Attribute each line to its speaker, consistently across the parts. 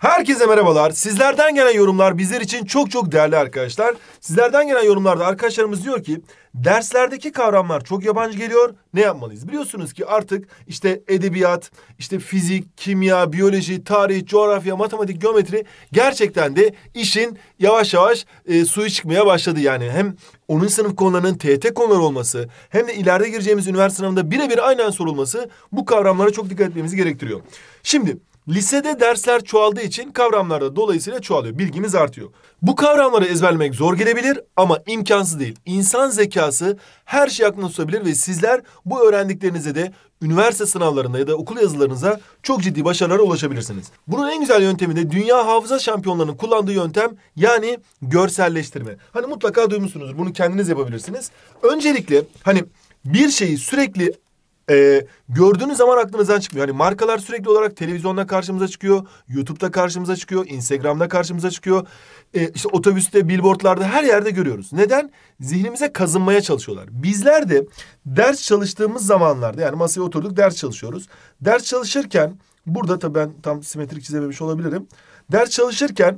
Speaker 1: Herkese merhabalar. Sizlerden gelen yorumlar bizler için çok çok değerli arkadaşlar. Sizlerden gelen yorumlarda arkadaşlarımız diyor ki derslerdeki kavramlar çok yabancı geliyor. Ne yapmalıyız? Biliyorsunuz ki artık işte edebiyat, işte fizik, kimya, biyoloji, tarih, coğrafya, matematik, geometri gerçekten de işin yavaş yavaş suyu çıkmaya başladı. Yani hem 10. sınıf konularının TYT konuları olması hem de ileride gireceğimiz üniversite sınavında birebir aynen sorulması bu kavramlara çok dikkat etmemizi gerektiriyor. Şimdi lisede dersler çoğaldığı için kavramlar da dolayısıyla çoğalıyor. Bilgimiz artıyor. Bu kavramları ezberlemek zor gelebilir ama imkansız değil. İnsan zekası her şeyi aklında tutabilir ve sizler bu öğrendiklerinize de üniversite sınavlarında ya da okul yazılarınıza çok ciddi başarılara ulaşabilirsiniz. Bunun en güzel yöntemi de dünya hafıza şampiyonlarının kullandığı yöntem, yani görselleştirme. Hani mutlaka duymuşsunuzdur. Bunu kendiniz yapabilirsiniz. Öncelikle hani bir şeyi sürekli gördüğünüz zaman aklınızdan çıkmıyor. Hani markalar sürekli olarak televizyonda karşımıza çıkıyor, YouTube'da karşımıza çıkıyor, Instagram'da karşımıza çıkıyor. İşte otobüste, billboardlarda her yerde görüyoruz. Neden? Zihnimize kazınmaya çalışıyorlar. Bizler de ders çalıştığımız zamanlarda, yani masaya oturduk ders çalışıyoruz. Ders çalışırken, burada tabii ben tam simetrik çizememiş olabilirim. Ders çalışırken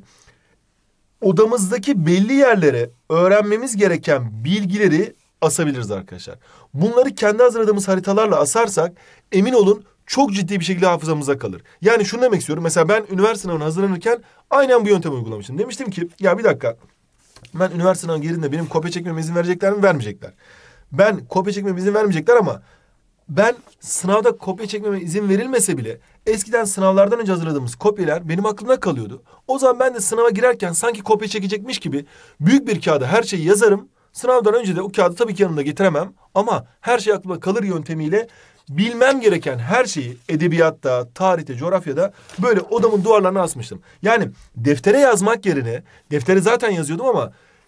Speaker 1: odamızdaki belli yerlere öğrenmemiz gereken bilgileri asabiliriz arkadaşlar. Bunları kendi hazırladığımız haritalarla asarsak emin olun çok ciddi bir şekilde hafızamıza kalır. Yani şunu demek istiyorum. Mesela ben üniversite sınavına hazırlanırken aynen bu yöntemi uygulamıştım. Demiştim ki ya bir dakika, ben üniversite sınavına girdiğimde benim kopya çekmeme izin verecekler mi? Vermeyecekler. Ben kopya çekmeme izin vermeyecekler ama ben sınavda kopya çekmeme izin verilmese bile eskiden sınavlardan önce hazırladığımız kopyalar benim aklımda kalıyordu. O zaman ben de sınava girerken sanki kopya çekecekmiş gibi büyük bir kağıda her şeyi yazarım. Sınavdan önce de o kağıdı tabii ki yanımda getiremem ama her şey aklımda kalır yöntemiyle bilmem gereken her şeyi edebiyatta, tarihte, coğrafyada böyle odamın duvarlarına asmıştım. Yani deftere yazmak yerine, deftere zaten yazıyordum ama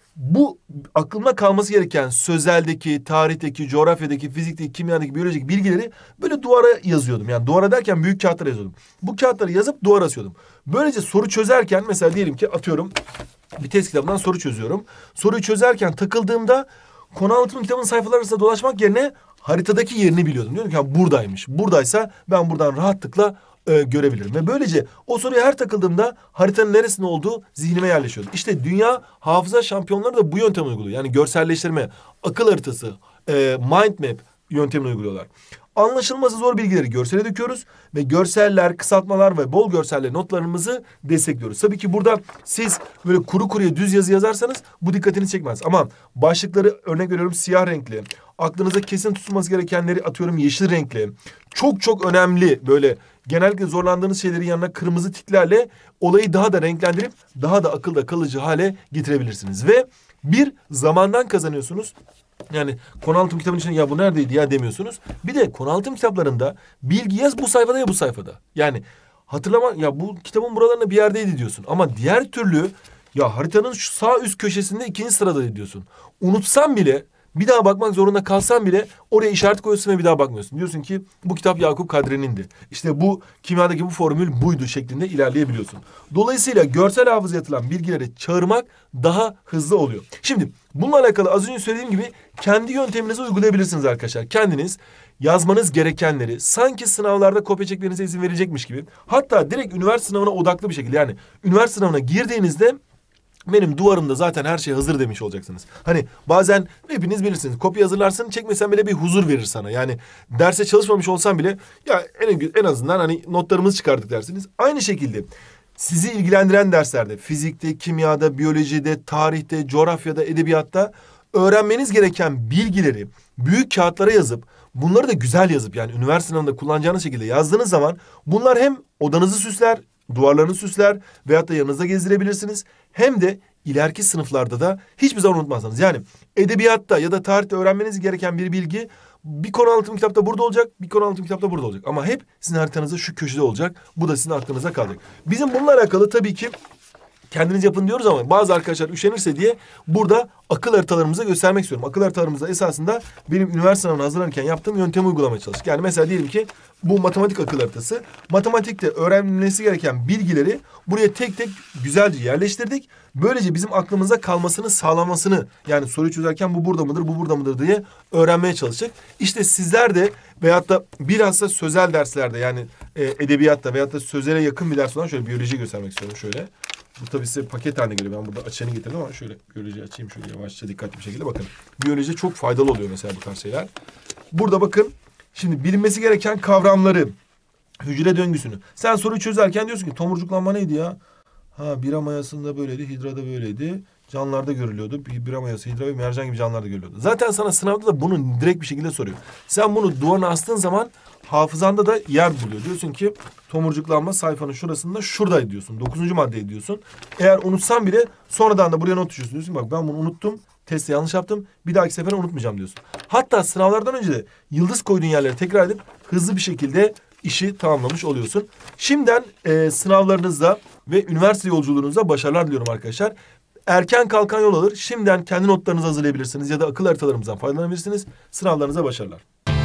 Speaker 1: bu aklımda kalması gereken sözeldeki, tarihteki, coğrafyadaki, fizikteki, kimyadaki, biyolojik bilgileri böyle duvara yazıyordum. Yani duvara derken büyük kağıtlara yazıyordum. Bu kağıtları yazıp duvara asıyordum. Böylece soru çözerken mesela diyelim ki atıyorum bir test kitabından soru çözüyorum. Soruyu çözerken takıldığımda konu anlatım kitabının sayfaları arasında dolaşmak yerine haritadaki yerini biliyordum. Diyordum ki buradaymış. Buradaysa ben buradan rahatlıkla görebilirim. Ve böylece o soruya her takıldığımda haritanın neresinde olduğu zihnime yerleşiyordu. İşte dünya hafıza şampiyonları da bu yöntemi uyguluyor. Yani görselleştirme, akıl haritası, mind map yöntemini uyguluyorlar. Anlaşılması zor bilgileri görsele döküyoruz ve görseller, kısaltmalar ve bol görselle notlarımızı destekliyoruz. Tabii ki burada siz böyle kuru kuruya düz yazı yazarsanız bu dikkatini çekmez. Ama başlıkları örnek veriyorum siyah renkli, aklınıza kesin tutulması gerekenleri atıyorum yeşil renkli. Çok çok önemli böyle genellikle zorlandığınız şeylerin yanına kırmızı tiklerle olayı daha da renklendirip daha da akılda kalıcı hale getirebilirsiniz. Ve bir zamandan kazanıyorsunuz. Yani konu anlatım kitabının içinde ya bu neredeydi ya demiyorsunuz. Bir de konu anlatım kitaplarında bilgi yaz bu sayfada ya bu sayfada. Yani hatırlama ya bu kitabın buralarında bir yerdeydi diyorsun. Ama diğer türlü ya haritanın şu sağ üst köşesinde 2. sırada diyorsun. Unutsan bile bir daha bakmak zorunda kalsan bile oraya işaret koyuyorsun ve bir daha bakmıyorsun. Diyorsun ki bu kitap Yakup Kadri'nindi. İşte bu kimyadaki bu formül buydu şeklinde ilerleyebiliyorsun. Dolayısıyla görsel hafızaya atılan bilgileri çağırmak daha hızlı oluyor. Şimdi bununla alakalı az önce söylediğim gibi kendi yönteminizi uygulayabilirsiniz arkadaşlar. Kendiniz yazmanız gerekenleri sanki sınavlarda kopya çekmenize izin verecekmiş gibi. Hatta direkt üniversite sınavına odaklı bir şekilde, yani üniversite sınavına girdiğinizde benim duvarımda zaten her şey hazır demiş olacaksınız. Hani bazen hepiniz bilirsiniz kopya hazırlarsın çekmesen bile bir huzur verir sana. Yani derse çalışmamış olsan bile ya en azından hani notlarımızı çıkardık dersiniz. Aynı şekilde sizi ilgilendiren derslerde fizikte, kimyada, biyolojide, tarihte, coğrafyada, edebiyatta öğrenmeniz gereken bilgileri büyük kağıtlara yazıp bunları da güzel yazıp yani üniversite sınavında kullanacağınız şekilde yazdığınız zaman bunlar hem odanızı süsler, duvarlarını süsler veyahut da yanınızda gezdirebilirsiniz. Hem de ileriki sınıflarda da hiçbir zaman unutmazsınız. Yani edebiyatta ya da tarihte öğrenmeniz gereken bir bilgi bir konu anlatım kitapta burada olacak, bir konu anlatım kitapta burada olacak. Ama hep sizin haritanızda şu köşede olacak. Bu da sizin aklınıza kalacak. Bizim bununla alakalı tabii ki kendiniz yapın diyoruz ama bazı arkadaşlar üşenirse diye burada akıl haritalarımızı göstermek istiyorum. Akıl haritalarımızda esasında benim üniversite sınavına hazırlanırken yaptığım yöntemi uygulamaya çalıştık. Yani mesela diyelim ki bu matematik akıl haritası. Matematikte öğrenilmesi gereken bilgileri buraya tek tek güzelce yerleştirdik. Böylece bizim aklımızda kalmasını sağlamasını, yani soruyu çözerken bu burada mıdır, bu burada mıdır diye öğrenmeye çalıştık. İşte sizler de veyahut da bilhassa sözel derslerde, yani edebiyatta veyahut da sözele yakın bir ders olan, şöyle biyoloji göstermek istiyorum şöyle. Bu tabii size paket haline geliyor. Ben burada açanı getirdim ama şöyle biyoloji açayım şöyle yavaşça dikkatli bir şekilde bakın. Biyoloji çok faydalı oluyor mesela bu tarz şeyler. Burada bakın şimdi bilinmesi gereken kavramları, hücre döngüsünü. Sen soruyu çözerken diyorsun ki tomurcuklanma neydi ya? Ha, bira mayasında böyleydi, hidrada böyleydi. Canlılarda görülüyordu. Bira mayası, hidra ve mercan gibi canlılarda görülüyordu. Zaten sana sınavda da bunu direkt bir şekilde soruyor. Sen bunu duvarına astığın zaman hafızanda da yer buluyor. Diyorsun ki tomurcuklanma sayfanın şurasında şuradaydı diyorsun. 9. maddeyi diyorsun. Eğer unutsan bile sonradan da buraya not düşüyorsun. Diyorsun bak ben bunu unuttum. Testi yanlış yaptım. Bir dahaki sefere unutmayacağım diyorsun. Hatta sınavlardan önce de yıldız koyduğun yerleri tekrar edip hızlı bir şekilde işi tamamlamış oluyorsun. Şimdiden sınavlarınızda ve üniversite yolculuğunuzda başarılar diliyorum arkadaşlar. Erken kalkan yol alır. Şimdiden kendi notlarınızı hazırlayabilirsiniz ya da akıl haritalarımızdan faydalanabilirsiniz. Sınavlarınıza başarılar.